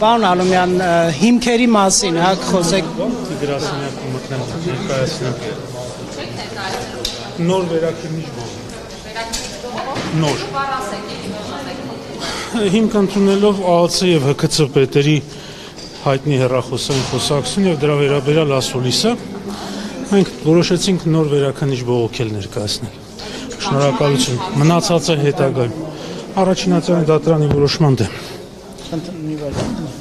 Պարոն Ալոմյան, հիմքերի մասին, հա, խոսեք։ Գրասենյակը մտնեմ ներկայացնեմ նոր վերաքննիչ բող։ Նոր։ Հիմք ընդունելով ԱԱՑ եւ ՀՔՑ պետերի հայտնի հեռախոսային խոսակցություն եւ դրա վերաբերյալ ասուլիսը, մենք որոշեցինք նոր վերաքննիչ բողոքել ներկայացնել։ Շնորհակալություն։ Մնացածը հետագայում։ Առաջինացիան դատարանի որոշման դեմ։